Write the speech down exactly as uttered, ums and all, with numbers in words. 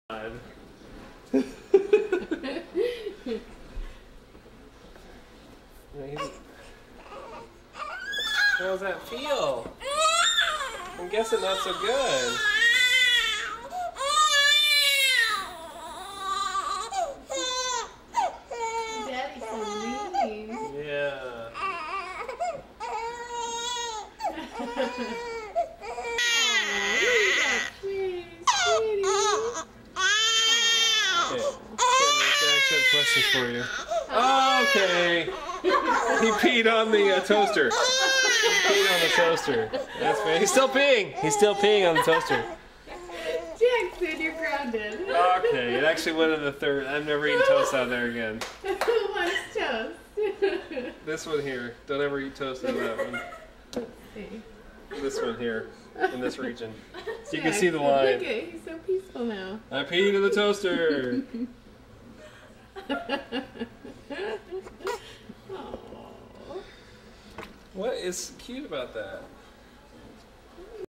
How does that feel? I'm guessing not so good. Daddy's so mean. Yeah. Questions for you. Oh, okay. He peed on the uh, toaster. He peed on the toaster. That's fair. He's still peeing. He's still peeing on the toaster. Jackson, you're grounded. Okay, it actually went in the third. I'm never eating toast out there again. Who wants toast? This one here. Don't ever eat toast in that one. Let's see. This one here. In this region. So you can Jackson, see the line. Look at, he's so peaceful now. I peed in the toaster. What is cute about that?